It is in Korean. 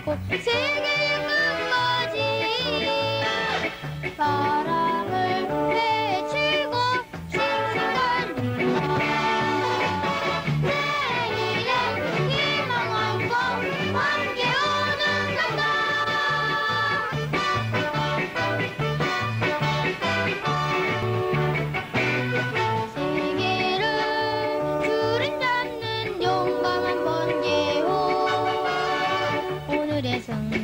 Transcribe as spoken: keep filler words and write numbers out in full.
펼치고 세계의 끝까지 바람을 헤치고 싱싱 달리라. 내일의 희망을 꼭 함께 오는 간다. 세계를 주름 잡는 용감한 번개호 오늘의 승리